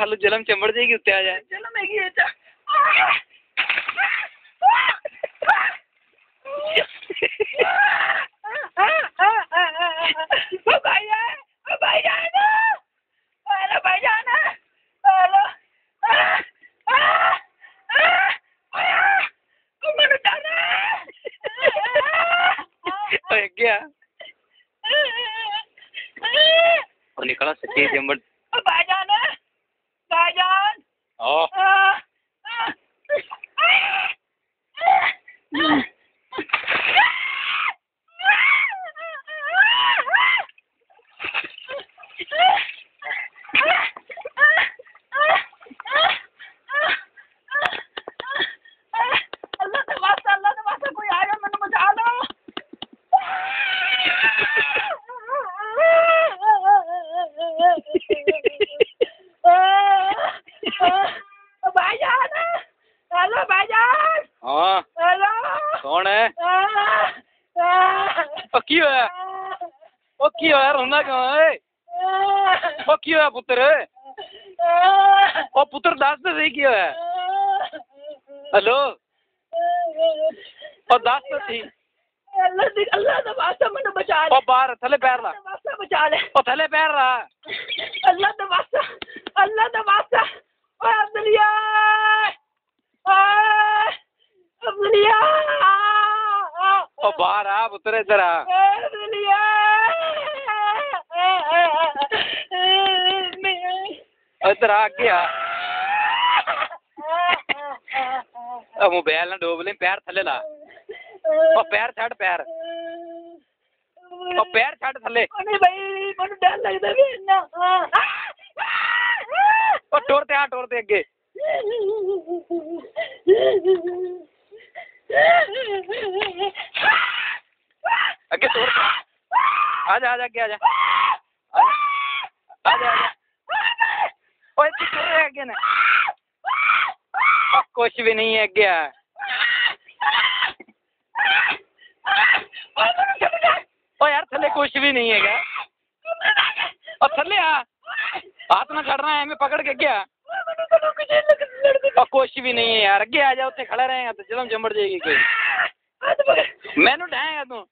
थालू जलम चमड़ जाएगी उत्ते आ जाए जलम हैगी गया और निकला सच्ची चमड़ भाईजान भाईजान हाँ कौन है की होया रोंदा क्यों है की होया पुत्र पुत्र दस तो सही की होया हेलो दस तो सही अल्लाह दा वास्ता मैनू बचा ले बाहर थले पैर ला बचा ले थले पैर ला अल्लाह दा वास्ता ओए अब्दुलिया अब्दुलिया बाहर आ पुत्र इधर आ अब्दुलिया इधर आ आगे आ मोबाइल ना डोब ले पैर थले ला पैर छड़ पैर पैर छड़ थले भाई मैनू डर लगदा भी इन्ना टोर ते अगे अगे टोर आजा अगे आजा ओए अगे ना कुछ भी नहीं है अगे आ यार थले कुछ भी नहीं है थले आ हाथ ना छड़ना है मैं पकड़ के गया कुछ भी नहीं है यार अगे आ जा उत्ते खड़ा रहेगा तो जलम चमड़ जाएगी कोई मैनू ढाएगा तू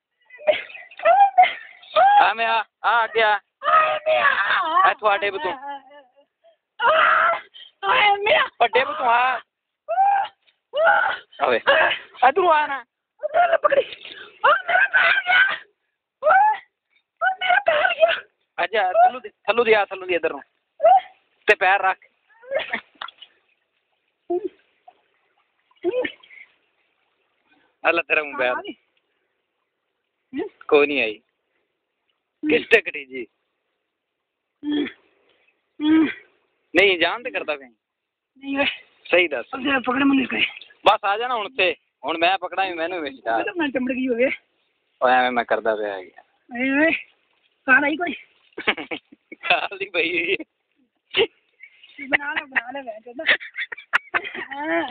हाँ मैं आ अगे आ थोड़े तू डेब तू आ इधर आ ना अच्छा थल्लू दी इधर ते पैर रख अल्लाह तेरा मोबाइल कोई नहीं आई किस टिकटी जी नहीं जान तो करता कहीं सही दस पकड़ मैंने बस आ जाना हुण ते हुण मैं पकड़ा मैनू चमड़ गई हो गए एवं मैं करदा पिया काल आई कोई काल दी पई बना ले